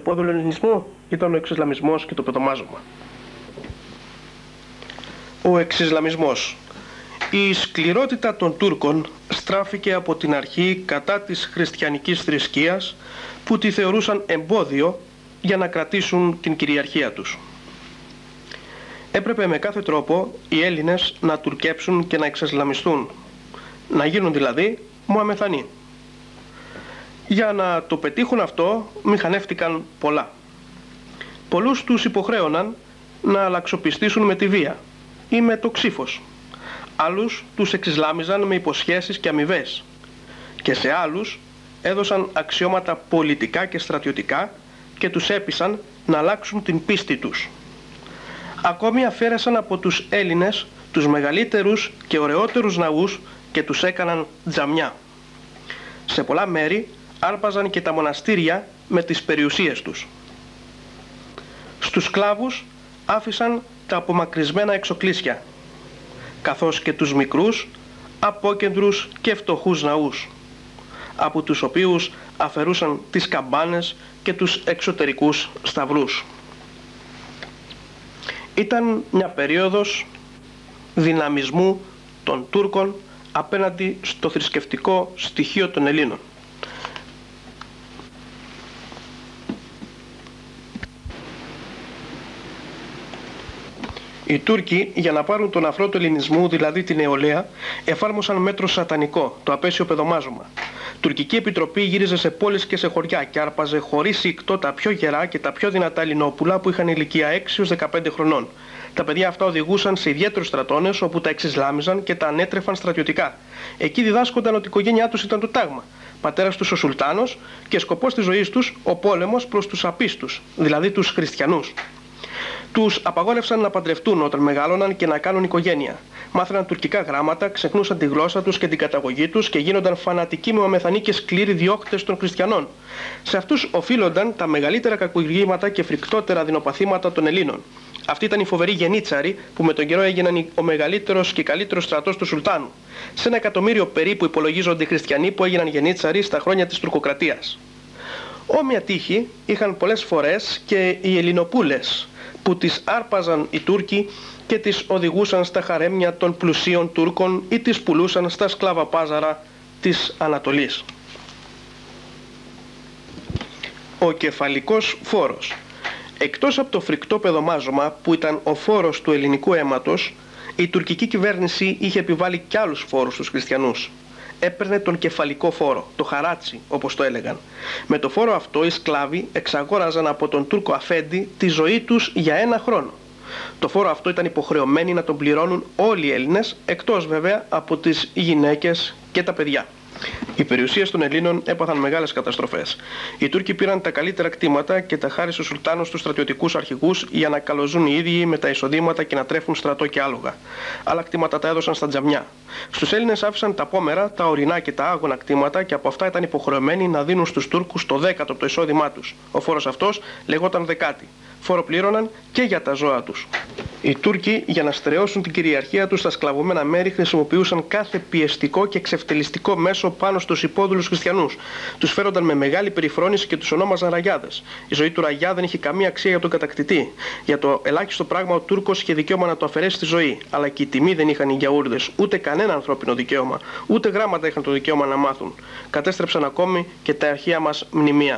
υπόδουλο ελληνισμό ήταν ο εξισλαμισμός και το πεδομάζωμα. Ο εξισλαμισμός. Η σκληρότητα των Τούρκων στράφηκε από την αρχή κατά της χριστιανικής θρησκείας που τη θεωρούσαν εμπόδιο για να κρατήσουν την κυριαρχία τους. Έπρεπε με κάθε τρόπο οι Έλληνες να τουρκέψουν και να εξισλαμιστούν, να γίνουν δηλαδή Μωαμεθανοί. Για να το πετύχουν αυτό μηχανεύτηκαν πολλά. Πολλούς τους υποχρέωναν να αλλαξοπιστήσουν με τη βία ή με το ξύφος. Άλλους τους εξισλάμιζαν με υποσχέσεις και αμοιβές. Και σε άλλους έδωσαν αξιώματα πολιτικά και στρατιωτικά και τους έπεισαν να αλλάξουν την πίστη τους. Ακόμη αφαίρεσαν από τους Έλληνες τους μεγαλύτερους και ωραιότερους ναούς και τους έκαναν τζαμιά. Σε πολλά μέρη άρπαζαν και τα μοναστήρια με τις περιουσίες τους. Στους σκλάβους άφησαν τα απομακρυσμένα εξοκλήσια, καθώς και τους μικρούς, απόκεντρους και φτωχούς ναούς, από τους οποίους αφαιρούσαν τις καμπάνες και τους εξωτερικούς σταυρούς. Ήταν μια περίοδος δυναμισμού των Τούρκων απέναντι στο θρησκευτικό στοιχείο των Ελλήνων. Οι Τούρκοι, για να πάρουν τον αφρό του ελληνισμού, δηλαδή την νεολαία, εφάρμοσαν μέτρο σατανικό, το απέσιο πεδομάζωμα. Τουρκική επιτροπή γύριζε σε πόλεις και σε χωριά και άρπαζε χωρίς ήκτο τα πιο γερά και τα πιο δυνατά Ελληνόπουλα που είχαν ηλικία 6 έως 15 χρονών. Τα παιδιά αυτά οδηγούσαν σε ιδιαίτερους στρατώνες όπου τα εξισλάμιζαν και τα ανέτρεφαν στρατιωτικά. Εκεί διδάσκονταν ότι η οικογένειά τους ήταν το τάγμα, πατέρας τους ο Σουλτάνος και σκοπός της ζωής τους ο πόλεμος προς τους απίστους, δηλαδή τους χριστιανούς. Τους απαγόρευσαν να παντρευτούν όταν μεγάλωναν και να κάνουν οικογένεια. Μάθαιναν τουρκικά γράμματα, ξεχνούσαν τη γλώσσα τους και την καταγωγή τους και γίνονταν φανατικοί Μωαμεθανοί και σκληροί διώκτες των χριστιανών. Σε αυτούς οφείλονταν τα μεγαλύτερα κακουργήματα και φρικτότερα δεινοπαθήματα των Ελλήνων. Αυτοί ήταν οι φοβεροί γενίτσαροι που με τον καιρό έγιναν ο μεγαλύτερος και καλύτερος στρατός του Σουλτάνου. Σε 1 εκατομμύριο περίπου υπολογίζονται οι χριστιανοί που έγιναν γενίτσαροι στα χρόνια της τουρκοκρατίας. Όμοια τύχη είχαν πολλές φορές και οι Ελληνοπούλες, που τις άρπαζαν οι Τούρκοι και τις οδηγούσαν στα χαρέμια των πλουσίων Τούρκων ή τις πουλούσαν στα σκλαβαπάζαρα της Ανατολής. Ο κεφαλικός φόρος. Εκτός από το φρικτό πεδομάζωμα που ήταν ο φόρος του ελληνικού αίματος, η τουρκική κυβέρνηση είχε επιβάλει κι άλλους φόρους στους χριστιανούς. Έπαιρνε τον κεφαλικό φόρο, το χαράτσι όπως το έλεγαν. Με το φόρο αυτό οι σκλάβοι εξαγόραζαν από τον Τούρκο αφέντη τη ζωή τους για 1 χρόνο. Το φόρο αυτό ήταν υποχρεωμένοι να τον πληρώνουν όλοι οι Έλληνες, εκτός βέβαια από τις γυναίκες και τα παιδιά. Οι περιουσίες των Ελλήνων έπαθαν μεγάλες καταστροφές. Οι Τούρκοι πήραν τα καλύτερα κτήματα και τα χάρισε ο Σουλτάνος στους στρατιωτικούς αρχηγούς για να καλοζούν οι ίδιοι με τα εισοδήματα και να τρέφουν στρατό και άλογα. Άλλα κτήματα τα έδωσαν στα τζαμιά. Στους Έλληνες άφησαν τα πόμερα, τα ορεινά και τα άγωνα κτήματα και από αυτά ήταν υποχρεωμένοι να δίνουν στους Τούρκους το 10ο από το εισόδημά τους. Ο φόρος αυτός λεγόταν δεκάτη. Φόρο πλήρωναν και για τα ζώα τους. Οι Τούρκοι, για να στερεώσουν την κυριαρχία τους στα σκλαβωμένα μέρη, χρησιμοποιούσαν κάθε πιεστικό και εξευτελιστικό μέσο πάνω στους υπόδουλους χριστιανούς. Τους φέρονταν με μεγάλη περιφρόνηση και τους ονόμαζαν ραγιάδες. Η ζωή του ραγιά δεν είχε καμία αξία για τον κατακτητή. Για το ελάχιστο πράγμα ο Τούρκος είχε δικαίωμα να το αφαιρέσει τη ζωή. Αλλά και η τιμή δεν είχαν οι γιαούρδες, ούτε κανένα ανθρώπινο δικαίωμα, ούτε γράμματα είχαν το δικαίωμα να μάθουν. Κατέστρεψαν ακόμη και τα αρχαία μας μνημεία.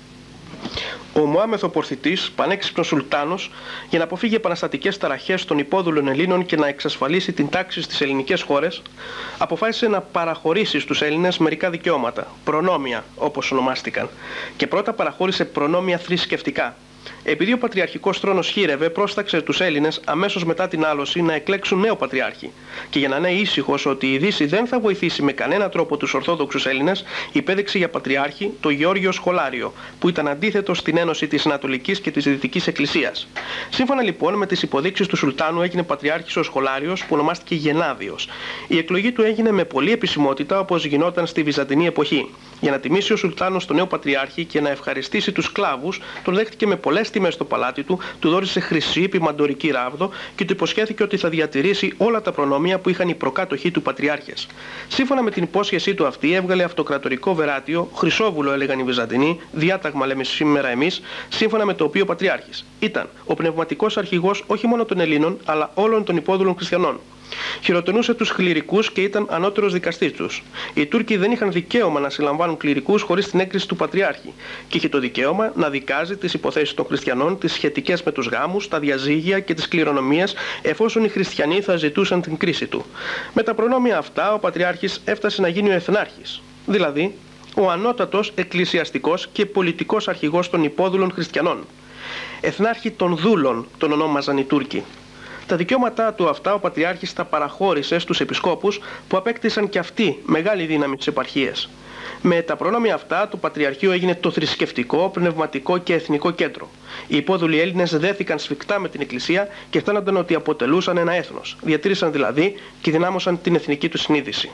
Ο Μωάμεθ ο Πορθητής, πανέξυπνος Σουλτάνος, για να αποφύγει επαναστατικές ταραχές των υπόδουλων Ελλήνων και να εξασφαλίσει την τάξη στις ελληνικές χώρες, αποφάσισε να παραχωρήσει στους Έλληνες μερικά δικαιώματα, προνόμια όπως ονομάστηκαν, και πρώτα παραχώρησε προνόμια θρησκευτικά. Επειδή ο πατριαρχικός θρόνος χείρευε, πρόσταξε τους Έλληνες αμέσως μετά την άλωση να εκλέξουν νέο πατριάρχη. Και για να είναι ήσυχος ότι η Δύση δεν θα βοηθήσει με κανένα τρόπο τους Ορθόδοξους Έλληνες, υπέδειξε για πατριάρχη το Γεώργιο Σχολάριο, που ήταν αντίθετο στην ένωση της Ανατολικής και της Δυτικής Εκκλησίας. Σύμφωνα λοιπόν με τις υποδείξεις του Σουλτάνου, έγινε πατριάρχης ο Σχολάριος, που ονομάστηκε Γενάδιος. Η εκλογή του έγινε με πολλή επισημότητα όπως γινόταν στη Βυζαντινή εποχή. Για να τιμήσει ο Σουλτάνος τον νέο Πατριάρχη και να ευχαριστήσει τους σκλάβους, τον δέχτηκε με πολλές τιμές στο παλάτι του, του δώρισε χρυσή ποιμαντορική ράβδο και του υποσχέθηκε ότι θα διατηρήσει όλα τα προνόμια που είχαν οι προκάτοχοι του Πατριάρχες. Σύμφωνα με την υπόσχεσή του αυτή, έβγαλε αυτοκρατορικό βεράτιο, χρυσόβουλο έλεγαν οι Βυζαντινοί, διάταγμα λέμε σήμερα εμείς, σύμφωνα με το οποίο ο Πατριάρχης ήταν ο πνευματικός αρχηγός όχι μόνο των Ελλήνων, αλλά όλων των υπόδουλων χριστιανών. Χειροτονούσε τους κληρικούς και ήταν ανώτερος δικαστής τους. Οι Τούρκοι δεν είχαν δικαίωμα να συλλαμβάνουν κληρικούς χωρίς την έγκριση του Πατριάρχη και είχε το δικαίωμα να δικάζει τις υποθέσεις των χριστιανών, τις σχετικές με τους γάμους, τα διαζύγια και τις κληρονομίες, εφόσον οι χριστιανοί θα ζητούσαν την κρίση του. Με τα προνόμια αυτά, ο Πατριάρχης έφτασε να γίνει ο εθνάρχης, δηλαδή ο ανώτατος εκκλησιαστικός και πολιτικός αρχηγός των υπόδουλων χριστιανών. Εθνάρχη των δούλων τον ονόμαζαν οι Τούρκοι. Τα δικαιώματά του αυτά ο Πατριάρχης τα παραχώρησε στους επισκόπους που απέκτησαν και αυτοί μεγάλη δύναμη στις επαρχίες. Με τα προνόμια αυτά το Πατριαρχείο έγινε το θρησκευτικό, πνευματικό και εθνικό κέντρο. Οι υπόδουλοι Έλληνες δέθηκαν σφιχτά με την Εκκλησία και αισθάνονταν ότι αποτελούσαν ένα έθνος. Διατήρησαν δηλαδή και δυνάμωσαν την εθνική του συνείδηση.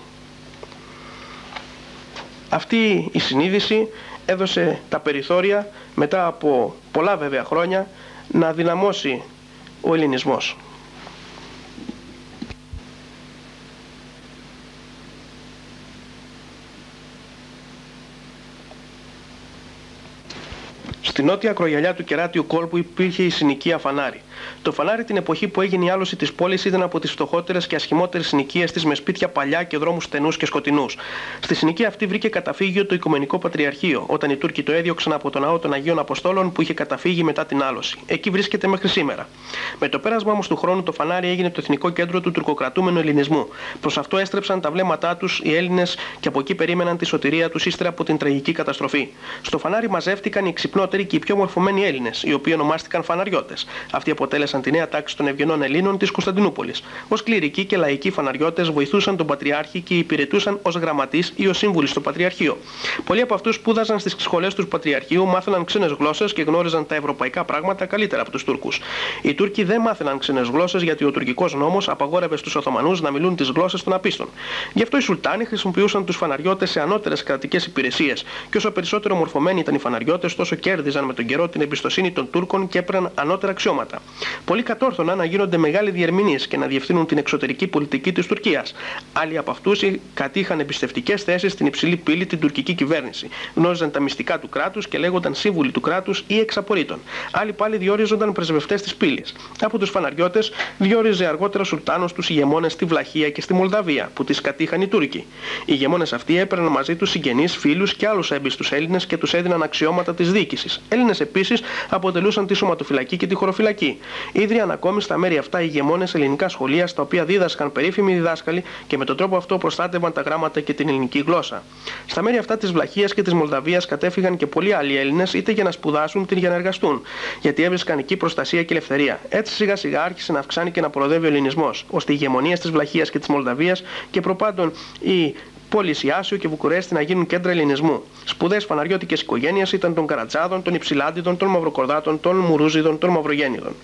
Αυτή η συνείδηση έδωσε τα περιθώρια μετά από πολλά βέβαια χρόνια να δυναμώσει ο ελληνισμός. Στη νότια ακρογιαλιά του κεράτιου κόλπου υπήρχε η συνοικία Φανάρι. Το Φανάρι την εποχή που έγινε η άλωση της πόλης ήταν από τις φτωχότερες και ασχημότερες συνοικίες της με σπίτια παλιά και δρόμους στενούς και σκοτεινούς. Στη συνοικία αυτή βρήκε καταφύγιο το Οικουμενικό Πατριαρχείο, όταν οι Τούρκοι το έδιωξαν από τον ναό των Αγίων Αποστόλων που είχε καταφύγει μετά την άλωση. Εκεί βρίσκεται μέχρι σήμερα. Με το πέρασμα όμως του χρόνου το Φανάρι έγινε το εθνικό κέντρο του τουρκοκρατούμενου ελληνισμού. Προς αυτό έστρεψαν τα βλέμματά τους οι Έλληνες και από εκεί περίμεναν τη σωτηρία τους ύστερα από την τραγική καταστροφή. Στο Φανάρι μαζεύτηκαν οι ξυπνότεροι και οι πιο μορφωμένοι Έλληνες, οι οποίοι ονομάστηκαν φαναριώτες. Αυτοί αποτέλεσαν τη νέα τάξη των ευγενών Ελλήνων της Κωνσταντινούπολης. Ως κληρικοί και λαϊκοί φαναριώτες βοηθούσαν τον Πατριάρχη και υπηρετούσαν ως γραμματείς ή ως σύμβουλοι στο Πατριαρχείο. Πολλοί από αυτούς σπούδαζαν στις σχολές του Πατριαρχείου, μάθαιναν ξένες γλώσσες και γνώριζαν τα ευρωπαϊκά πράγματα καλύτερα από τους Τούρκους. Οι Τούρκοι δεν μάθαιναν ξένες γλώσσες γιατί ο τουρκικός νόμος απαγόρευε στους Οθωμανούς να μιλούν τις γλώσσες των απίστων. Γι' αυτό οι Σουλτάνοι χρησιμοποιούσαν τους φαναριώτες σε ανώτερες κρατικές υπηρεσίες. Και όσο περισσότερο μορφωμένοι ήταν οι φαναριώτες, τόσο κέρδιζαν με τον καιρό την εμπιστοσύνη των Τούρκων και έπαιρναν ανώτερα αξιώματα. Πολλοί κατόρθωναν να γίνονται μεγάλοι διερμηνείς και να διευθύνουν την εξωτερική πολιτική της Τουρκίας. Άλλοι από αυτούς κατήχαν εμπιστευτικές θέσεις στην υψηλή πύλη την τουρκική κυβέρνηση. Γνώριζαν τα μυστικά του κράτους και λέγονταν σύμβουλοι του κράτους ή εξαπορρίτων. Άλλοι πάλι διόριζονταν πρεσβευτές της πύλης. Από τους φαναριώτες διόριζε αργότερα ο Σουλτάνος τους ηγεμόνες στη Βλαχία και στη Μολδαβία, που τις κατήχαν οι Τούρκοι. Οι ηγεμόνες αυτοί έπαιρναν μαζί τους συγγενείς, φίλους και άλλους έμπιστους Έλληνες και τους έδιναν αξιώματα της διοίκησης. Έλληνες επίσης αποτελούσαν τη σωματοφυλακή και τη χωροφυλακή. Ίδρυαν ακόμη στα μέρη αυτά οι ηγεμόνες ελληνικά σχολεία, στα οποία δίδασκαν περίφημοι διδάσκαλοι και με τον τρόπο αυτό προστάτευαν τα γράμματα και την ελληνική γλώσσα. Στα μέρη αυτά της Βλαχίας και της Μολδαβίας κατέφυγαν και πολλοί άλλοι Έλληνες, είτε για να σπουδάσουν είτε για να εργαστούν, γιατί έβρισκαν εκεί προστασία και ελευθερία. Έτσι σιγά σιγά άρχισε να αυξάνει και να προοδεύει ο ελληνισμός, ώστε οι ηγεμονίες της Βλαχίας και της Μολδαβίας και προπάντων οι πόλεις Ιάσιο και Βουκουρέστη να γίνουν κέντρα ελληνισμού. Σπουδαίες φαναριώτικες οικογένειες ήταν των Καρατζάδων, των Υψηλάντιδων, των Μαυροκορδάτων, των Μουρούζιδων, των Μαυρογέννηδων.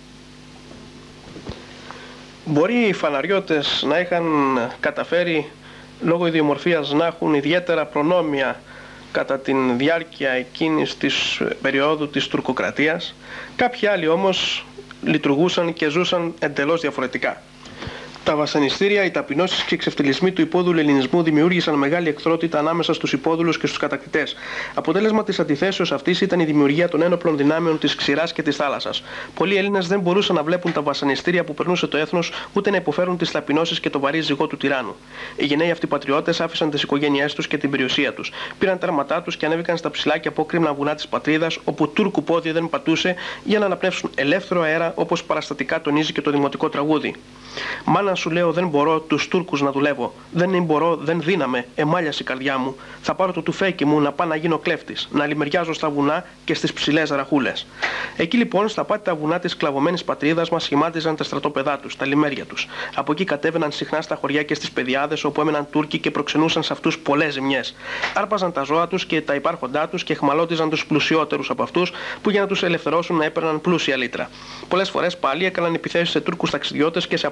Μπορεί οι φαναριώτες να είχαν καταφέρει λόγω ιδιομορφίας να έχουν ιδιαίτερα προνόμια κατά την διάρκεια εκείνης της περίοδου της τουρκοκρατίας. Κάποιοι άλλοι όμως λειτουργούσαν και ζούσαν εντελώς διαφορετικά. Τα βασανιστήρια, οι ταπεινώσεις και οι εξευτελισμοί του υπόδουλου ελληνισμού δημιούργησαν μεγάλη εχθρότητα ανάμεσα στους υπόδουλους και στους κατακτητές. Αποτέλεσμα της αντιθέσεως αυτής ήταν η δημιουργία των ένοπλων δυνάμεων της ξηράς και της θάλασσας. Πολλοί Έλληνες δεν μπορούσαν να βλέπουν τα βασανιστήρια που περνούσε το έθνος, ούτε να υποφέρουν τις ταπεινώσεις και το βαρύ ζυγό του τυράννου. Οι γενναίοι αυτοί πατριώτες άφησαν τις οικογένειές τους και την περιουσία τους. Πήραν τα άρματά τους και ανέβηκαν στα ψηλά και απόκρημνα βουνά της πατρίδας, όπου Τούρκου πόδι δεν πατούσε, για να αναπνεύσουν ελεύθερο αέρα, όπως παραστατικά τονίζει και το δημοτικό τραγούδι. Μάνα σου λέω δεν μπορώ τους Τούρκους να δουλεύω. Δεν μπορώ, δεν δύναμαι, εμάλιασε η καρδιά μου. Θα πάρω το τουφέκι μου να πάω να γίνω κλέφτης, να λιμεριάζω στα βουνά και στις ψηλές ραχούλες. Εκεί λοιπόν στα πάτητα βουνά της σκλαβωμένης πατρίδας μας σχημάτιζαν τα στρατόπεδά τους, τα λιμέρια τους. Από εκεί κατέβαιναν συχνά στα χωριά και στις πεδιάδες όπου έμεναν Τούρκοι και προξενούσαν σε αυτούς πολλές ζημιές. Άρπαζαν τα ζώα τους και τα υπάρχοντά τους και εχμαλώτιζαν τους πλουσιότερους από αυτούς που για να τους ελευθερώσουν έπαιρναν πλούσια λίτρα. Πολλές φορές πάλι έκαναν επιθέσεις σε Τούρκους ταξιδιώτες και σε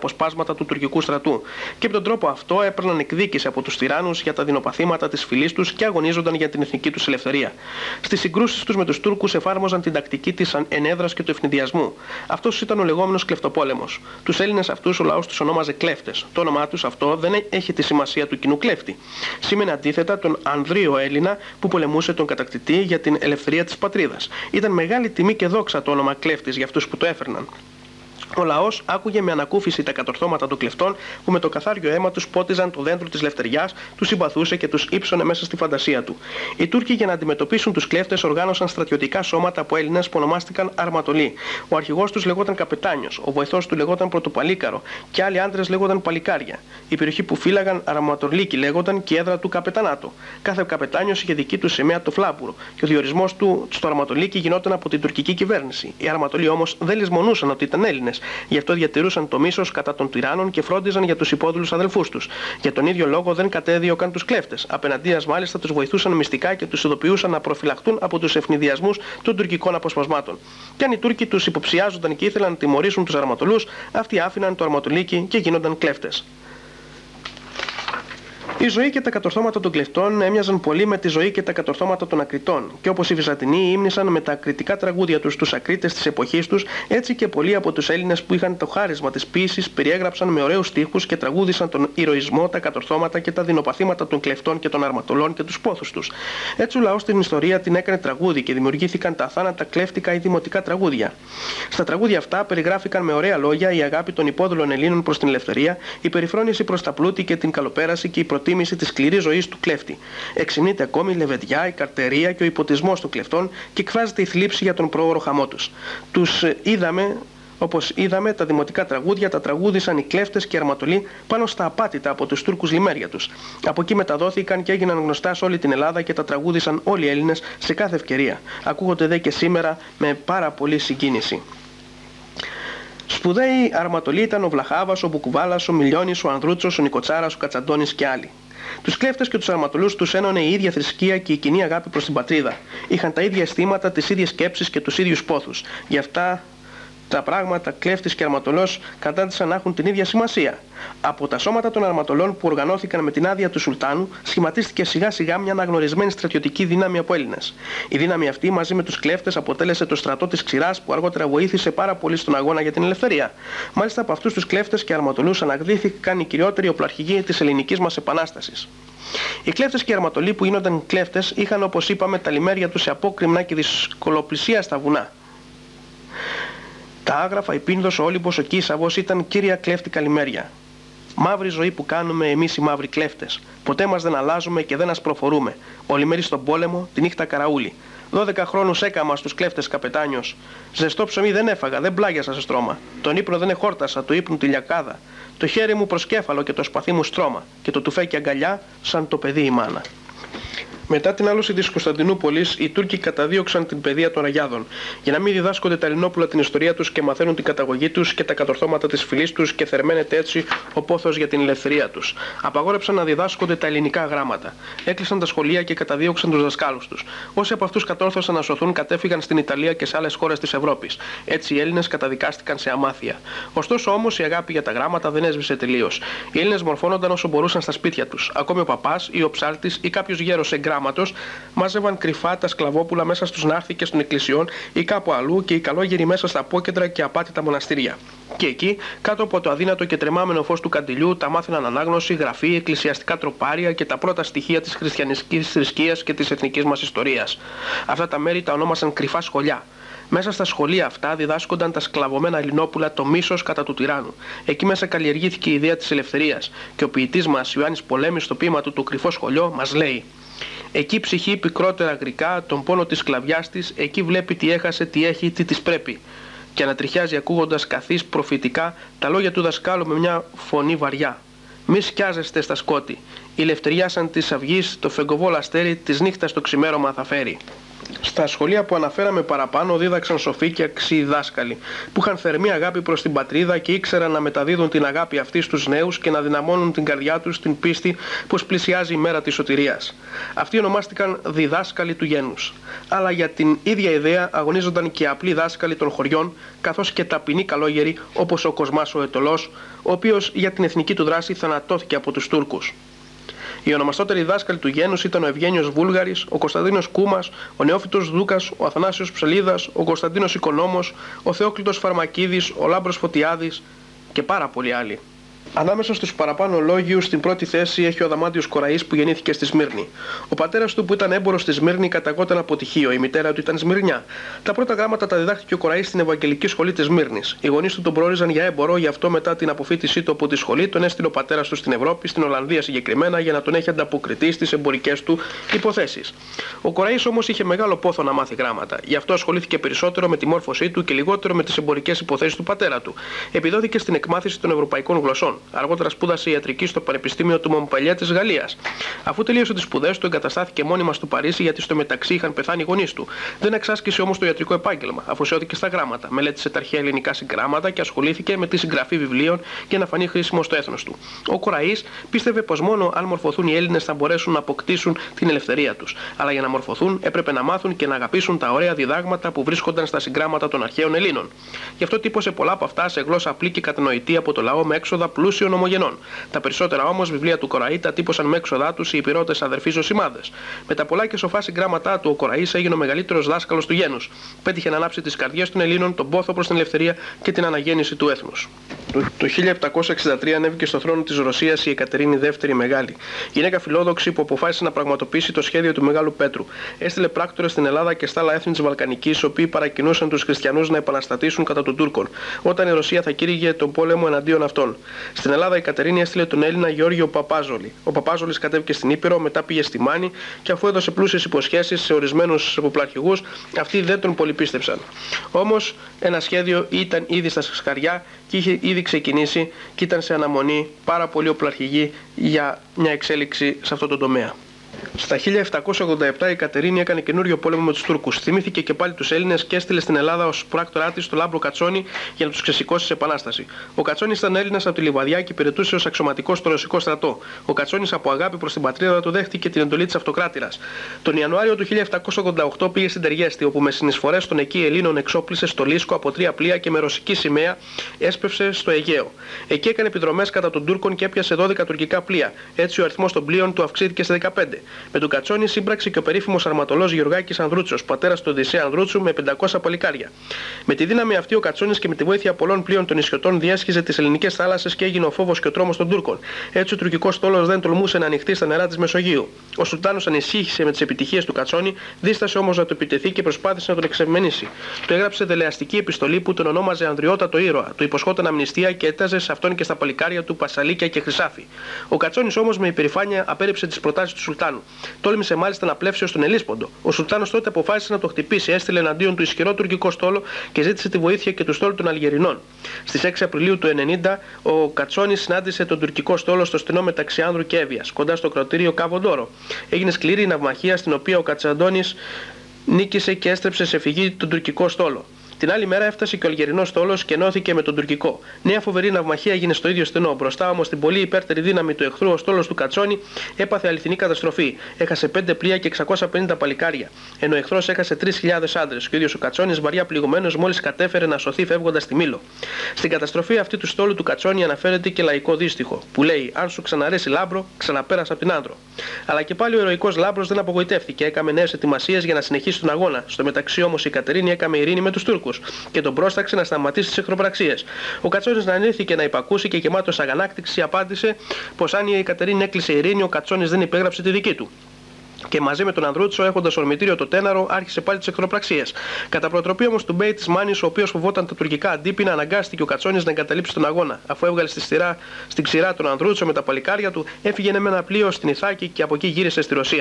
αποσπάσματα του τουρκικού στρατού. Και με τον τρόπο αυτό έπαιρναν εκδίκηση από τους τυράννους για τα δεινοπαθήματα της φυλής τους και αγωνίζονταν για την εθνική τους ελευθερία. Στις συγκρούσεις τους με τους Τούρκους εφάρμοζαν την τακτική της ενέδρας και του ευνηδιασμού. Αυτός ήταν ο λεγόμενος κλεφτοπόλεμος. Τους Έλληνες αυτούς ο λαός τους ονόμαζε κλέφτες. Το όνομά τους αυτό δεν έχει τη σημασία του κοινού κλέφτη. Σήμαινε αντίθετα τον Ανδρείο Έλληνα που πολεμούσε τον κατακτητή για την ελευθερία της πατρίδας. Ήταν μεγάλη τιμή και δόξα το όνομα κλέφτης για αυτούς που το έφερναν. Ο λαός άκουγε με ανακούφιση τα κατορθώματα των κλεφτών που με το καθάριο αίμα τους πότιζαν το δέντρο της λευτεριάς, τους συμπαθούσε και τους ύψωνε μέσα στη φαντασία του. Οι Τούρκοι για να αντιμετωπίσουν τους κλέφτες οργάνωσαν στρατιωτικά σώματα από Έλληνες που ονομάστηκαν Αρματολοί. Ο αρχηγός τους λεγόταν Καπετάνιος, ο βοηθός του λεγόταν Πρωτοπαλίκαρο και άλλοι άντρες λέγονταν Παλικάρια. Η περιοχή που φύλαγαν Αρματολίκοι λέγονταν και η έδρα του Καπετανάτο. Κάθε Καπετάνιος είχε δική του σημαία το φλάπουρο και ο διορισμός του στο Αρματολίκι γινόταν από την τουρκική κυβέρνηση. Οι Αρματολοί όμως δεν λησμονούσαν ότι ήταν Έλληνες. Γι' αυτό διατηρούσαν το μίσος κατά των τυράννων και φρόντιζαν για τους υπόδουλους αδελφούς τους. Για τον ίδιο λόγο δεν κατέδιωκαν τους κλέφτες. Απέναντίας μάλιστα τους βοηθούσαν μυστικά και τους ειδοποιούσαν να προφυλαχτούν από τους ευνηδιασμούς των τουρκικών αποσπασμάτων. Και αν οι Τούρκοι τους υποψιάζονταν και ήθελαν να τιμωρήσουν τους Αρματολούς, αυτοί άφηναν το Αρματολίκι και γίνονταν κλέφτες. Η ζωή και τα κατορθώματα των κλεφτών έμοιαζαν πολύ με τη ζωή και τα κατορθώματα των Ακριτών, και όπως οι Βυζαντινοί ύμνησαν με τα ακριτικά τραγούδια τους τους Ακρίτες της εποχής τους, έτσι και πολλοί από τους Έλληνες που είχαν το χάρισμα της ποίησης περιέγραψαν με ωραίους στίχους και τραγούδισαν τον ηρωισμό, τα κατορθώματα και τα δεινοπαθήματα των κλεφτών και των αρματολών και τους πόθους τους. Έτσι ο λαός στην ιστορία την έκανε τραγούδι και δημιουργήθηκαν τα αθάνατα κλέφτικα ή δημοτικά τραγούδια. Στα τραγούδια αυτά περιγράφηκαν με ωραία λόγια η αγάπη των υπόδουλων Ελλήνων προς την ελευθερία, η περιφρόνηση προς τα πλούτη και την καλοπέραση και η προτίμηση της σκληρής ζωής του κλέφτη. Εξυμνείται ακόμη η λεβεδιά, η καρτερία και ο υποτισμός των κλεφτών και εκφράζεται η θλίψη για τον πρόωρο χαμό τους. Όπως είδαμε, τα δημοτικά τραγούδια τα τραγούδισαν οι κλέφτες και οι αρματολοί πάνω στα απάτητα από τους Τούρκους λιμέρια τους. Από εκεί μεταδόθηκαν και έγιναν γνωστά σε όλη την Ελλάδα και τα τραγούδισαν όλοι οι Έλληνες σε κάθε ευκαιρία. Ακούγονται δε και σήμερα με πάρα πολύ συγκίνηση. Σπουδαίοι αρματολοί ήταν ο Βλαχάβας, ο Μπουκουβάλας, ο Μιλιώνης, ο Ανδρούτσος, ο Νικοτσάρας, ο Κατσαντώνης και άλλοι. Τους κλέφτες και τους αρματολούς τους ένωνε η ίδια θρησκεία και η κοινή αγάπη προς την πατρίδα. Είχαν τα ίδια αισθήματα, τις ίδιες σκέψεις και τους ίδιους πόθους. Γι' αυτά τα πράγματα κλέφτης και αρματολός κατάντησαν να έχουν την ίδια σημασία. Από τα σώματα των αρματολών που οργανώθηκαν με την άδεια του Σουλτάνου, σχηματίστηκε σιγά σιγά μια αναγνωρισμένη στρατιωτική δύναμη από Έλληνες. Η δύναμη αυτή μαζί με τους κλέφτες αποτέλεσε το στρατό της Ξηράς που αργότερα βοήθησε πάρα πολύ στον αγώνα για την ελευθερία. Μάλιστα από αυτούς τους κλέφτες και αρματολούς αναδείχθηκαν οι κυριότεροι οπλαρχηγοί της ελληνικής μας επανάστασης. Οι κλέφτες και οι αρματολοί που γίνονταν κλέφτες είχαν, όπως είπαμε, τα λιμέρια τους σε απόκρημνα και δυσκολοπλησία στα βουνά. Τα Άγραφα, η Πίνδος, ο Όλυμπος, ο Κίσαβος ήταν κύρια κλέφτικα λιμέρια. Μαύρη ζωή που κάνουμε εμείς οι μαύροι κλέφτες. Ποτέ μας δεν αλλάζουμε και δεν ασπροφορούμε. Ο λιμέρι στον πόλεμο, τη νύχτα καραούλι. 12 χρόνους έκαμα στους κλέφτες Καπετάνιος. Ζεστό ψωμί δεν έφαγα, δεν πλάγιασα σε στρώμα. Τον ύπνο δεν εχόρτασα, το ύπνο τη λιακάδα. Το χέρι μου προς κέφαλο και το σπαθί μου στρώμα. Και το τουφέκι αγκαλιά σαν το παιδί η μάνα. Μετά την άλωση της Κωνσταντινούπολης, οι Τούρκοι καταδίωξαν την παιδεία των Αγιάδων, για να μην διδάσκονται τα Ελληνόπουλα την ιστορία τους και μαθαίνουν την καταγωγή τους και τα κατορθώματα της φυλής τους και θερμαίνεται έτσι ο πόθος για την ελευθερία τους. Απαγόρεψαν να διδάσκονται τα ελληνικά γράμματα. Έκλεισαν τα σχολεία και καταδίωξαν τους δασκάλους τους. Όσοι από αυτούς κατόρθωσαν να σωθούν κατέφυγαν στην Ιταλία και σε άλλες χώρες της Ευρώπης. Έτσι οι Έλληνες καταδικάστηκαν σε αμάθεια. Ωστόσο όμως η αγάπη για τα γράμματα δεν έσβησε τελείως. Οι Έλληνες μορφώνονταν όσο μπορούσαν στα σπίτια τους. Ακόμη ο παπάς ή ο ψάλτης ή κάποιος γέρος μάζευαν κρυφά τα σκλαβόπουλα μέσα στους ναύθηκες των εκκλησιών ή κάπου αλλού και οι καλόγεροι μέσα στα απόκεντρα και απάτητα μοναστήρια. Και εκεί, κάτω από το αδύνατο και τρεμάμενο φως του καντιλιού, τα μάθαιναν ανάγνωση, γραφή, εκκλησιαστικά τροπάρια και τα πρώτα στοιχεία της χριστιανικής θρησκείας και της εθνικής μας ιστορίας. Αυτά τα μέρη τα ονόμασαν κρυφά σχολιά. Μέσα στα σχολεία αυτά διδάσκονταν τα σκλαβωμένα Ελληνόπουλα το μίσος κατά του τυράννου. Εκεί μέσα καλλιεργήθηκε η ιδέα της ελευθερίας και ο ποιητής μας Ιωάννης Πολέμης στο ποίημα του «Το κρυφό σχολείο» μας λέει: «Εκεί ψυχή πικρότερα γρικά, τον πόνο της σκλαβιάς της, εκεί βλέπει τι έχασε, τι έχει, τι της πρέπει». Και ανατριχιάζει ακούγοντας καθής προφητικά τα λόγια του δασκάλου με μια φωνή βαριά. «Μη σκιάζεστε στα σκότη, η ελευθεριά σαν της αυγής, το φεγγοβόλο αστέρι της νύχτας το ξημέρωμα θα φέρει». Στα σχολεία που αναφέραμε παραπάνω δίδαξαν σοφοί και αξιοί δάσκαλοι, που είχαν θερμή αγάπη προς την πατρίδα και ήξεραν να μεταδίδουν την αγάπη αυτή στους νέους και να δυναμώνουν την καρδιά τους στην πίστη πως πλησιάζει η μέρα της σωτηρίας. Αυτοί ονομάστηκαν διδάσκαλοι του γένους. Αλλά για την ίδια ιδέα αγωνίζονταν και απλοί δάσκαλοι των χωριών, καθώς και ταπεινοί καλόγεροι όπως ο Κοσμάς ο Αιτωλός, ο οποίος για την εθνική του δράση θανατώθηκε από τους Τούρκους. Οι ονομαστότεροι δάσκαλοι του γένους ήταν ο Ευγένιος Βούλγαρης, ο Κωνσταντίνος Κούμας, ο Νεόφυτος Δούκας, ο Αθανάσιος Ψελίδας, ο Κωνσταντίνος Οικονόμος, ο Θεόκλητος Φαρμακίδης, ο Λάμπρος Φωτιάδης και πάρα πολλοί άλλοι. Ανάμεσα στους παραπάνω λόγιους στην πρώτη θέση έχει ο Αδαμάντιος Κοραής που γεννήθηκε στη Σμύρνη. Ο πατέρας του που ήταν έμπορος στη Σμύρνη καταγόταν από Τυχείο, η μητέρα του ήταν Σμυρνιά. Τα πρώτα γράμματα τα διδάχθηκε ο Κοραής στην Ευαγγελική Σχολή της Σμύρνης. Οι γονείς του τον προόριζαν για έμπορο, γι' αυτό μετά την αποφύτισή του από τη σχολή τον έστειλε ο πατέρας του στην Ευρώπη, στην Ολλανδία συγκεκριμένα, για να τον έχει ανταποκριτή στις εμπορικές του υποθέσεις. Ο Κοραής όμως είχε μεγάλο πόθο να μάθει γράμματα. Γι' αυτό ασχολήθηκε περισσότερο με τη μόρφωσή του και λιγότερο με τις εμπορικές υποθέσεις του πατέρα του. Επιδόθηκε στην εκμάθηση των ευρωπαϊκών γλωσσών. Αργότερα σπούδασε ιατρική στο Πανεπιστήμιο του Μομπελιέ της Γαλλίας. Αφού τελείωσε τις σπουδές του, εγκαταστάθηκε μόνιμα στο Παρίσι γιατί στο μεταξύ είχαν πεθάνει οι γονείς του. Δεν εξάσκησε όμως το ιατρικό επάγγελμα, αφοσιώθηκε στα γράμματα. Μελέτησε τα αρχαία ελληνικά συγγράμματα και ασχολήθηκε με τη συγγραφή βιβλίων για να φανεί χρήσιμο στο έθνος του. Ο Κοραής πίστευε πως μόνο αν μορφωθούν οι Έλληνες θα μπορέσουν να αποκτήσουν την ελευθερία τους. Αλλά για να μορφωθούν έπρεπε να μάθουν και να αγαπήσουν τα ωραία διδάγματα που βρίσκονταν στα συγγράμματα των αρχαίων Ελλήνων. Γι' αυτό τύπωσε πολλά από αυτά σε γλώσσα απλή και κατανοητή από το λαό με έξοδα πλούσιων ομογενών. Τα περισσότερα όμως βιβλία του Κοραή τα τύπωσαν με έξοδά τους οι υπηρώτες αδερφοί Ζωσιμάδες. Με τα πολλά και σοφά συγγράμματά του, ο Κοραής έγινε ο μεγαλύτερος δάσκαλος του γένους. Πέτυχε να ανάψει τις καρδιές των Ελλήνων, τον πόθο προς την ελευθερία και την αναγέννηση του έθνους. Το 1763 ανέβηκε στο θρόνο της Ρωσίας η Εκατερίνη II Μεγάλη, γυναίκα φιλόδοξη που αποφάσισε να πραγματοποιήσει το σχέδιο του Μεγάλου Πέτρου. Έστειλε πράκτορες στην Ελλάδα και στα άλλα έθνη της Βαλκανικής, οι οποίοι παρακινούσαν τους χριστιανούς να επαναστατήσουν κατά των Τούρκων, όταν η Ρωσία θα κήρυγε τον πόλεμο εναντίον αυτών. Στην Ελλάδα η Κατερίνη έστειλε τον Έλληνα Γεώργιο Παπάζολη. Ο Παπάζολης κατέβηκε στην Ήπειρο, μετά πήγε στη Μάνη και αφού έδωσε πλούσιες υποσχέσεις σε ορισμένους οπλαρχηγούς, αυτοί δεν τον πολυπίστεψαν. Όμως ένα σχέδιο ήταν ήδη στα σκαριά και είχε ήδη ξεκινήσει και ήταν σε αναμονή πάρα πολλοί οπλαρχηγοί για μια εξέλιξη σε αυτό το τομέα. Στα 1787 η Κατερίνη έκανε καινούριο πόλεμο με τους Τούρκους. Θυμήθηκε και πάλι τους Έλληνες και έστειλε στην Ελλάδα ως πράκτορά της τον Λάμπρο Κατσόνη για να τους ξεσηκώσει σε επανάσταση. Ο Κατσόνης ήταν Έλληνας από τη Λιβαδιά και υπηρετούσε ως αξιωματικός στο ρωσικό στρατό. Ο Κατσόνης από αγάπη προς την πατρίδα του δέχτηκε την εντολή της αυτοκράτηρας. Τον Ιανουάριο του 1788 πήγε στην Τεργέστη, όπου με συνεισφορές των εκεί Ελλήνων εξόπλισε στο Λίσκο από 3 πλοία και με ρωσική σημαία έσπευσε στο Αιγαίο. Εκεί έκανε επιδρομές κατά των Τούρκων και έπιασε 12 τουρκικά πλοία. Έτσι ο αριθμός των πλοίων του αυξήθηκε σε 15. Με τον Κατσόνη σύμπραξε και ο περίφημος αρματολός Γεωργάκης Ανδρούτσος, πατέρας του Οδυσσέα Ανδρούτσου, με 500 παλικάρια. Με τη δύναμη αυτή ο Κατσόνης και με τη βοήθεια πολλών πλοίων των νησιωτών διέσχιζε τις ελληνικές θάλασσες και έγινε ο φόβος και ο τρόμος των Τούρκων. Έτσι ο τουρκικός στόλος δεν τολμούσε να ανοιχτεί στα νερά της Μεσογείου. Ο Σουλτάνος ανησύχησε με τις επιτυχίες του Κατσόνη, δίστασε όμως να του επιτεθεί και προσπάθησε να τον εξευμενήσει. Του έγραψε δελεαστική επιστολή που τον ονόμαζε Ανδριότατο ήρωα, του υποσχόταν αμνηστία και έταζε σε αυτόν και στα παλικάρια του πασαλίκια και χρυσάφι. Ο Κατσόνης όμως με υπερηφάνεια απέρριψε τις προτάσεις του Σουλτάνου. Τόλμησε μάλιστα να πλεύσει ως τον Ελίσποντο. Ο Σουλτάνος τότε αποφάσισε να το χτυπήσει, έστειλε εναντίον του ισχυρό τουρκικό στόλο και ζήτησε τη βοήθεια και του στόλου των Αλγερινών. Στις 6 Απριλίου του 1990 ο Κατσόνης συνάντησε τον τουρκικό στόλο στο στενό μεταξύ Άνδρου και Εύβοιας, κοντά στο κρατήριο Καβοντόρο. Έγινε σκληρή ναυμαχία στην οποία ο Κατσαντώνης νίκησε και έστρεψε σε φυγή τον τουρκικό στόλο. Την άλλη μέρα έφτασε και ο Αλγερινός στόλος και ενώθηκε με τον τουρκικό. Νέα φοβερή ναυμαχία έγινε στο ίδιο στενό. Μπροστά όμως στην πολύ υπέρτερη δύναμη του εχθρού, ο στόλος του Κατσόνη έπαθε αληθινή καταστροφή. Έχασε 5 πλοία και 650 παλικάρια. Ενώ ο εχθρός έχασε 3.000 άντρες. Και ο ίδιος ο Κατσόνης, βαριά πληγωμένος, μόλις κατέφερε να σωθεί φεύγοντας στη Μήλο. Στην καταστροφή αυτή του στόλου του Κατσόνη αναφέρεται και λαϊκό δύστιχο, που λέει: αν σου ξαναρέσει Λάμπρο, ξαναπέρασα από την Άνδρο. Αλλά και πάλι ο ηρωικός Λάμπρος δεν απογοητεύτηκε. Έκαμε νέες ετοιμασίες για να συνεχίσει τον αγώνα. Στο μεταξύ όμως η Κατερίνη έκαμε ειρήνη με τους Τούρκους και τον πρόσταξε να σταματήσει τις εχθροπραξίες. Ο Κατσόνης ανήθηκε να υπακούσει και γεμάτος αγανάκτηση απάντησε πως αν η Κατερίνη έκλεισε ειρήνη, ο Κατσόνης δεν υπέγραψε τη δική του. Και μαζί με τον Ανδρούτσο, έχοντας ορμητήριο το Τέναρο, άρχισε πάλι τις εχθροπραξίες. Κατά προτροπή όμως του Μπέι της Μάνης, ο οποίος φοβόταν τα τουρκικά αντίπεινα, αναγκάστηκε ο Κατσόνης να εγκαταλείψει τον αγώνα. Αφού έβγαλε στην ξηρά τον Ανδρούτσο με τα παλικάρια του, έφυγε με ένα πλοίο στην Ιθάκη και από εκεί γύρισε στη Ρωσία.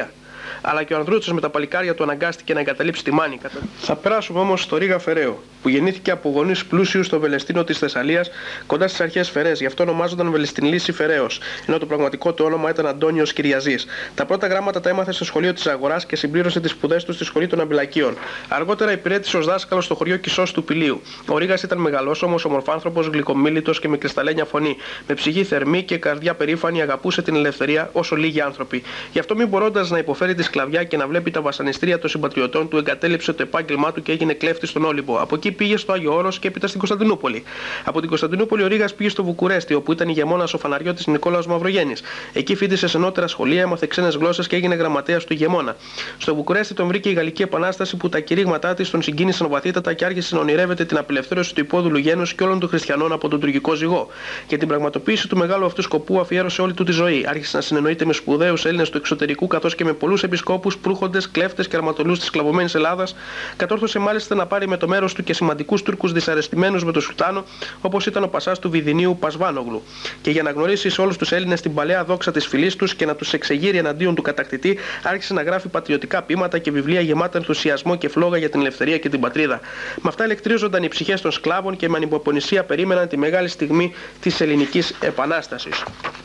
αλλά και ο Ανδρούτσος με τα παλικάρια του αναγκάστηκε να εγκαταλείψει τη Μάνικα. Θα περάσουμε όμως στο Ρήγα Φεραίο, που γεννήθηκε από γονείς πλούσιους στο Βελεστίνο της Θεσσαλίας, κοντά στις αρχαίες Φερές, γι' αυτό ονομάζονταν Βελεστινλής ή Φεραίος, ενώ το πραγματικό του όνομα ήταν Αντώνιος Κυριαζής. Τα πρώτα γράμματα τα έμαθε στο σχολείο της Αγοράς και συμπλήρωσε τις σπουδές του στη σχολή των Αμπυλακίων. Αργότερα υπηρέτησε ως δάσκαλος στο χωριό Κισός του Πηλίου. Ο Ρήγας ήταν μεγαλόσωμος, ομορφάνθρωπος, γλυκομίλητος και με κρυσταλλένια φωνή. Με ψυχή θερμή και καρδιά περήφανη, αγαπούσε την ελευθερία όσο λίγοι άνθρωποι. Γι' αυτό, μην μπορώντας να υποφέρει τη σκλαβιά και να βλέπει τα βασανιστήρια των συμπατριωτών του, εγκατέλειψε το επάγγελμά του και έγινε κλέφτης στον Όλυμπο. Από εκεί πήγε στο Άγιο Όρος και έπειτα στην Κωνσταντινούπολη. Από την Κωνσταντινούπολη ο Ρήγας πήγε στο Βουκουρέστι, όπου ήταν ηγεμόνας ο φαναριώτης Νικόλαος Μαυρογέννης. Εκεί φοιτησε σε νότερα σχολεία, έμαθε ξένες γλώσσες και έγινε γραμματέας του ηγεμόνα. Στο Βουκουρέστι τον βρήκε η Γαλλική Επανάσταση, που τα κηρύγματά της τον συγκίνησαν βαθύτατα και άρχισε να ονειρεύεται την απελευθέρωση του υπόδουλου γένους και όλων των χριστιανών από τον τουρκικό ζυγό. Για την πραγματοποίηση του μεγάλου αυτού σκοπού αφιέρωσε όλη του τη ζωή. Άρχισε να συνεννοείται με σπουδαίους Έλληνες του εξωτερικού, καθώς και με πολλούς επισκόπους, προύχοντες, κλέφτες και αρματολούς της σκλαβωμένης Ελλάδας. Κατόρθωσε μάλιστα να πάρει με το μέρος του και σημαντικούς Τούρκους δυσαρεστημένους με το Σουλτάνο, όπως ήταν ο Πασάς του Βυδινίου Πασβάνογλου. Και για να γνωρίσει σε όλους τους Έλληνες την παλαιά δόξα της φυλής τους και να τους εξεγείρει εναντίον του κατακτητή, άρχισε να γράφει πατριωτικά ποίηματα και βιβλία γεμάτα ενθουσιασμό και φλόγα για την ελευθερία και την πατρίδα. Με αυτά ηλεκτρίζονταν οι ψυχές των σκλάβων και με ανυπομονησία περίμεναν τη μεγάλη στιγμή της ελληνικής επανάστασης.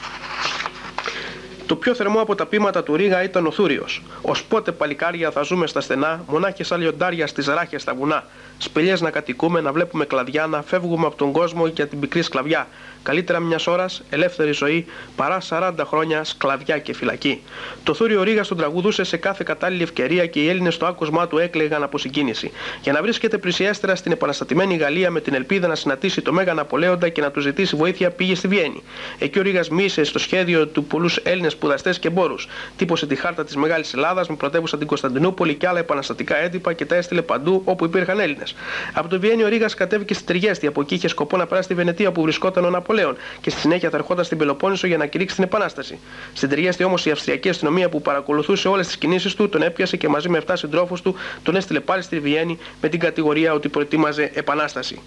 Το πιο θερμό από τα ποίηματα του Ρήγα ήταν ο Θούριος. Ως πότε παλικάρια θα ζούμε στα στενά, μονάχες σαν λιοντάρια στις ράχες στα βουνά. Σπηλιές να κατοικούμε, να βλέπουμε κλαδιά, να φεύγουμε από τον κόσμο για την πικρή σκλαβιά. Καλύτερα μιας ώρας ελεύθερη ζωή παρά 40 χρόνια σκλαβιά και φυλακή. Το Θούριο Ρήγας τον τραγουδούσε σε κάθε κατάλληλη ευκαιρία και οι Έλληνες στο άκουσμά του έκλαιγαν από συγκίνηση. Για να βρίσκεται πλησιέστερα στην επαναστατημένη Γαλλία με την ελπίδα να συναντήσει το Μέγα Ναπολέοντα και να του ζητήσει βοήθεια, πήγε στη Βιέννη. Εκεί ο Ρήγας μίλησε στο σχέδιο του πολλούς Έλληνες σπουδαστές και εμπόρους. Τύπωσε τη χάρτα της Μεγάλης Ελλάδας με πρωτεύουσα την Κωνσταντινούπολη και άλλα επαναστατικά έντυπα και τα έστειλε παντού όπου υπήρχαν Έλληνες. Από το Βιέννη ο Ρήγας κατέβηκε στη Τριέστη, από εκεί είχε σκοπό να περάσει στη Βενετία που βρισκόταν ο Ναπολέον και στη συνέχεια θα ερχόταν στην Πελοπόννησο για να κηρύξει την Επανάσταση. Στην Τριέστη όμως η Αυστριακή αστυνομία που παρακολουθούσε όλες τις κινήσεις του τον έπιασε και μαζί με 7 συντρόφους του τον έστειλε πάλι στη Βιέννη με την κατηγορία ότι προετοίμαζε επανάσταση.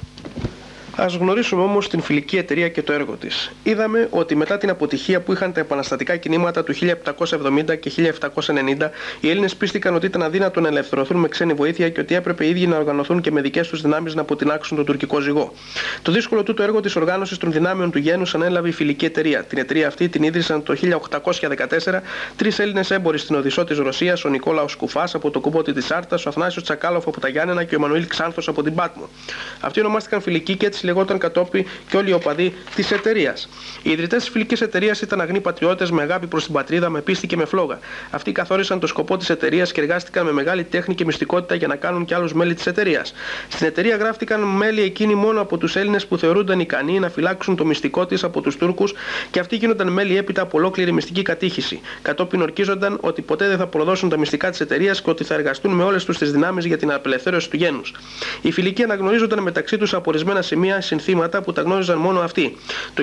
Ας γνωρίσουμε όμως την φιλική εταιρεία και το έργο της. Είδαμε ότι μετά την αποτυχία που είχαν τα επαναστατικά κινήματα του 1770 και 1790, οι Έλληνες πίστηκαν ότι ήταν αδύνατο να ελευθερωθούν με ξένη βοήθεια και ότι έπρεπε οι ίδιοι να οργανωθούν και με δικές τους δυνάμεις να αποτινάξουν τον τουρκικό ζυγό. Το δύσκολο τούτο έργο της οργάνωσης των δυνάμεων του γένους ανέλαβε η φιλική εταιρεία. Την εταιρεία αυτή την ίδρυσαν το 1814 τρεις Έλληνες έμποροι στην Οδυσσό της Ρωσίας, ο Νικόλαος Κουφάς από το Κουμπότι της Άρτας, ο Αθανάσιος Τσακάλοφ από τα Γιάννενα και ο Εμμανουήλ Ξάνθος από την Πάτμο. Αυτοί ονομάστηκαν φιλικοί και έτσι λεγόταν κατόπι και όλοι οι οπαδοί της εταιρείας. Οι ιδρυτές της φιλικής εταιρείας ήταν αγνοί πατριώτες με αγάπη προς την πατρίδα, με πίστη και με φλόγα. Αυτοί καθόρισαν το σκοπό της εταιρείας και εργάστηκαν με μεγάλη τέχνη και μυστικότητα για να κάνουν και άλλους μέλη της εταιρείας. Στην εταιρεία γράφτηκαν μέλη εκείνοι μόνο από τους Έλληνες που θεωρούνταν ικανοί να φυλάξουν το μυστικό της από τους Τούρκους και αυτοί γίνονταν μέλη έπειτα από ολόκληρη μυστική κατήχηση. Κατόπιν ορκίζονταν ότι ποτέ δεν θα προδώσουν τα μυστικά της εταιρείας και ότι θα εργαστούν με όλες τους τις δυνάμεις για την απελευθέρωση του γένους. Οι φιλικοί αναγνωρίζονταν μεταξύ τους από ορισμένα σημεία συνθήματα που τα γνώριζαν μόνο αυτοί. Το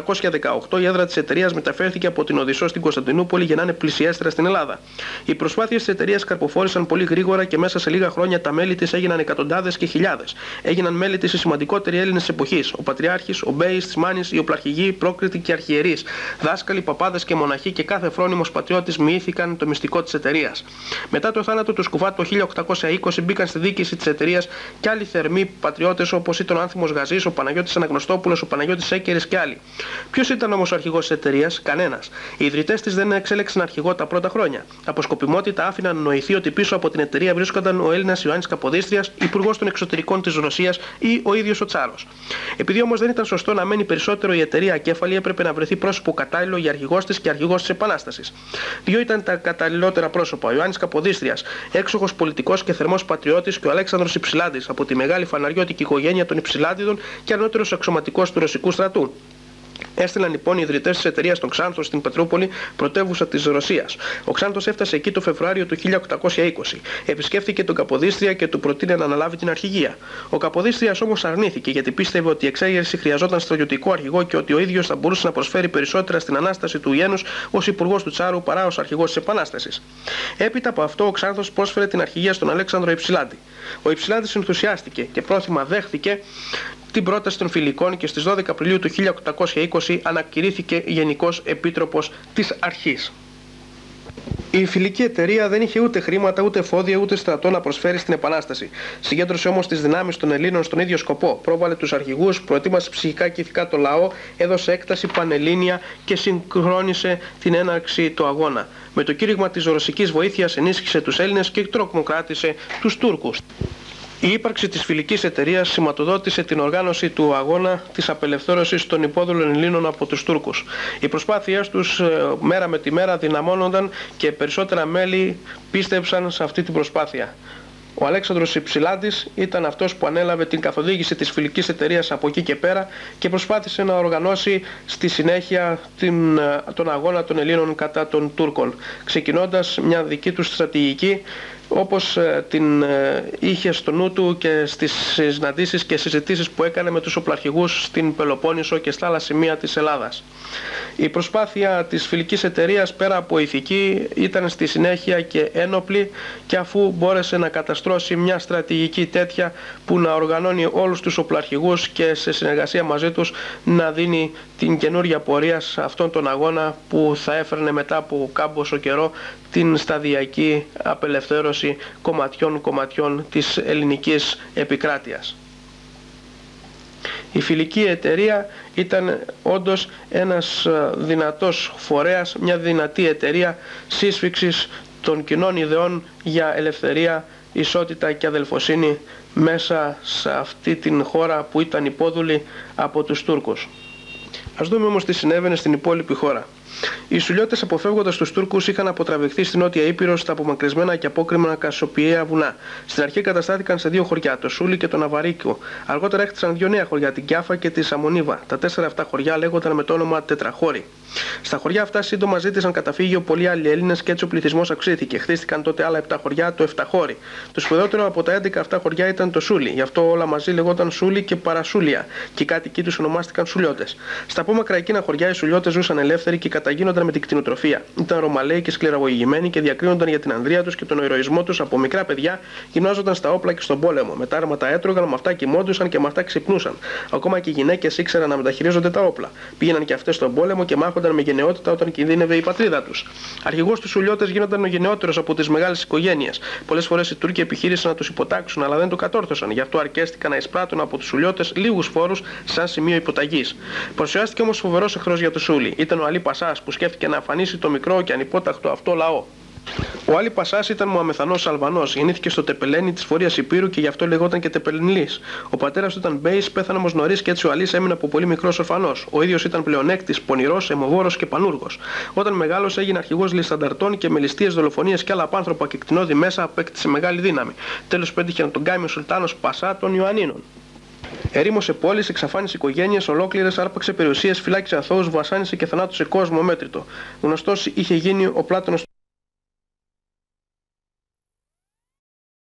1818 η έδρα της εταιρείας μεταφέρθηκε από την Οδυσσό στην Κωνσταντινούπολη για να είναι πλησιέστερα στην Ελλάδα. Οι προσπάθειες της εταιρείας καρποφόρησαν πολύ γρήγορα και μέσα σε λίγα χρόνια τα μέλη της έγιναν εκατοντάδες και χιλιάδες. Έγιναν μέλη της οι σημαντικότεροι Έλληνες της εποχής: ο Πατριάρχης, ο Μπέης της Μάνης, οι οπλαρχηγοί, πρόκριτοι και αρχιερείς, δάσκαλοι, παπάδες και μοναχοί και κάθε φρόνιμος πατριώτης μοιήθηκαν το μυστικό της εταιρείας. Μετά το θάνατο του Σκουφά το 1820 μπήκαν στη διοίκηση της εταιρείας και άλλοι θερμοί πατριώτες όπως ήταν ο Άνθιμος Γαζής, ο Παναγιώτης Αναγνωστόπουλος, ο Παναγιώτης Έκερης και άλλοι. Ποιος ήταν όμως ο αρχηγός της εταιρείας? Κανένας. Οι ιδρυτές της δεν εξέλεξαν αρχηγό τα πρώτα χρόνια. Από σκοπιμότητα άφηναν νοηθεί ότι πίσω από την εταιρεία βρίσκονταν ο Έλληνας Ιωάννης Καποδίστριας, υπουργός των εξωτερικών της Ρωσίας ή ο ίδιος ο Τσάρος. Επειδή όμως δεν ήταν σωστό να μένει περισσότερο η εταιρεία ακέφαλη, έπρεπε να βρεθεί πρόσωπο κατάλληλο για αρχηγός της και αρχηγός της Επανάστασης. Δύο ήταν τα καταλληλότερα πρόσωπα: ο Ιωάννης Καποδίστριας, έξοχος πολιτικός και θερμός πατριώτης, και ο Αλέξανδρος Υψηλάντης από τη μεγάλη φαναριώτικη οικογένεια των Υψηλάντιδων και ανώτερος αξιωματικός του ρωσικού στρατού. Έστειλαν λοιπόν οι ιδρυτές της εταιρείας τον Ξάνθο στην Πετρούπολη, πρωτεύουσα της Ρωσίας. Ο Ξάνθος έφτασε εκεί το Φεβρουάριο του 1820. Επισκέφθηκε τον Καποδίστρια και του προτείνε να αναλάβει την αρχηγία. Ο Καποδίστριας όμως αρνήθηκε, γιατί πίστευε ότι η εξέγερση χρειαζόταν στρατιωτικό αρχηγό και ότι ο ίδιος θα μπορούσε να προσφέρει περισσότερα στην ανάσταση του γένους ως υπουργός του Τσάρου παρά ως αρχηγός της Επανάστασης. Έπειτα από αυτό, ο Ξάνθος πρόσφερε την αρχηγία στον Αλέξανδρο Υψηλάντη. Ο Υψηλάντης ενθουσιάστηκε και πρόθυμα δέχθηκε την πρόταση των φιλικών και στις 12 Απριλίου του 1820 ανακηρύχθηκε Γενικός Επίτροπος της Αρχής. Η φιλική εταιρεία δεν είχε ούτε χρήματα, ούτε εφόδια, ούτε στρατό να προσφέρει στην Επανάσταση. Συγκέντρωσε όμως τις δυνάμεις των Ελλήνων στον ίδιο σκοπό. Πρόβαλε τους αρχηγούς, προετοίμασε ψυχικά και ηθικά το λαό, έδωσε έκταση πανελλήνια και συγχρόνισε την έναρξη του αγώνα. Με το κήρυγμα της ρωσικής βοήθειας ενίσχυσε τους Έλληνες και τροκμοκράτησε τους Τούρκους. Η ύπαρξη της φιλικής εταιρείας σηματοδότησε την οργάνωση του αγώνα της απελευθέρωσης των υπόδουλων Ελλήνων από τους Τούρκους. Οι προσπάθειές τους μέρα με τη μέρα δυναμώνονταν και περισσότερα μέλη πίστεψαν σε αυτή την προσπάθεια. Ο Αλέξανδρος Υψηλάντης ήταν αυτός που ανέλαβε την καθοδήγηση της φιλικής εταιρείας από εκεί και πέρα και προσπάθησε να οργανώσει στη συνέχεια τον αγώνα των Ελλήνων κατά των Τούρκων, ξεκινώντας μια δική του στρατηγική, όπως την είχε στο νου του και στις συναντήσεις και συζητήσεις που έκανε με τους οπλαρχηγούς στην Πελοπόννησο και στα άλλα σημεία της Ελλάδας. Η προσπάθεια της φιλικής εταιρείας, πέρα από ηθική, ήταν στη συνέχεια και ένοπλη, και αφού μπόρεσε να καταστρώσει μια στρατηγική τέτοια που να οργανώνει όλους τους οπλαρχηγούς και σε συνεργασία μαζί τους να δίνει την καινούργια πορεία σε αυτόν τον αγώνα που θα έφερνε μετά από κάμποσο καιρό την σταδιακή απελευθέρωση κομματιών της ελληνικής επικράτειας. Η φιλική εταιρεία ήταν όντως ένας δυνατός φορέας, μια δυνατή εταιρεία σύσφιξης των κοινών ιδεών για ελευθερία, ισότητα και αδελφοσύνη μέσα σε αυτή την χώρα που ήταν υπόδουλη από τους Τούρκους. Ας δούμε όμως τι συνέβαινε στην υπόλοιπη χώρα. Οι Σουλιώτες, αποφεύγοντας τους Τούρκους, είχαν αποτραβηχθεί στην Νότια Ήπειρο στα απομακρυσμένα και απόκρημνα Κασσοπιαία βουνά. Στην αρχή καταστάθηκαν σε δύο χωριά, το Σούλι και το Ναβαρίκιο. Αργότερα έχτισαν δύο νέα χωριά, την Κιάφα και τη Σαμονίβα. Τα 4 αυτά χωριά λέγονταν με το όνομα Τετραχώρι. Στα χωριά αυτά σύντομα ζήτησαν καταφύγιο πολλοί άλλοι Έλληνες και έτσι ο πληθυσμός αυξήθηκε. Χτίστηκαν τότε άλλα 7 χωριά, το Εφταχώρι. Το σπουδαιότερο από τα 11 αυτά χωριά ήταν το Σούλι. Γι' αυτό όλα μαζί λεγόταν Σούλι και Παρασούλια, και οι κάτοικοι τους ονομάστηκαν Σουλιώτες. Στα απόμακρα εκείνα χωριά οι Σουλιώτες ζούσαν ελεύθεροι και καταγίνονταν με την κτηνοτροφία. Ήταν ρωμαλαίοι και σκληραγωγημένοι και διακρίνονταν για την ανδρεία τους και τον ηρωισμό τους από μικρά παιδιά, γυμνάζονταν στα όπλα και στον πόλεμο. Με τα άρματα έτρωγαν, με αυτά κοιμόντουσαν και με αυτά ξυπνούσαν. Ακόμα και οι γυναίκες ήξεραν να μεταχειρίζονται τα όπλα. Πήγαιναν και αυτές στον πόλεμο και μάχονταν με γενναιότητα όταν κινδύνευε η πατρίδα τους. Αρχηγός τους Σουλιώτες γίνονταν ο γενναιότερος από τις μεγάλες οικογένειες. Πολλές φορές οι Τούρκοι επιχείρησαν να τους υποτάξουν, αλλά δεν το κατόρθωσαν. Γι' αυτό αρκέστηκαν να εισπράττουν από τους Σουλιώτες λίγους φόρους σαν σημείο υποταγής. Παρουσιάστηκε όμως φοβερός εχθρός για το Σούλι. Ήταν ο Αλή Πασάς, που σκέφτηκε να αφανίσει το μικρό και ανυπόταχτο αυτό λαό. Ο Αλή Πασάς ήταν Μωαμεθανός Αλβανός, γεννήθηκε στο Τεπελένι της Βόρειας Υπήρου και γι' αυτό λεγόταν και Τεπελνιλής. Ο πατέρας του ήταν Μπέης, πέθανε όμως νωρίς και έτσι ο Αλής έμεινε από πολύ μικρός ορφανός. Ο ίδιος ήταν πλεονέκτης, πονηρός, αιμοβόρος και πανούργος. Όταν μεγάλωσε έγινε αρχηγός ληστανταρτών και με ληστείες, δολοφονίες και άλλα απάνθρωπα και κτηνόδη μέσα απέκτησε μεγάλη δύναμη. Τέλος πέτυχε να τον κάνει ο Σουλτάνος Πασά των Ιωαννίνων. Ερήμωσε πόλεις, εξαφάνισε οικογένειες ολόκληρες, άρπαξε περιουσίες, φυλάκισε αθώους, βασάνισε και θανάτωσε κόσμο μέτρητο. Γνωστός είχε γίνει ο Πλάτωνος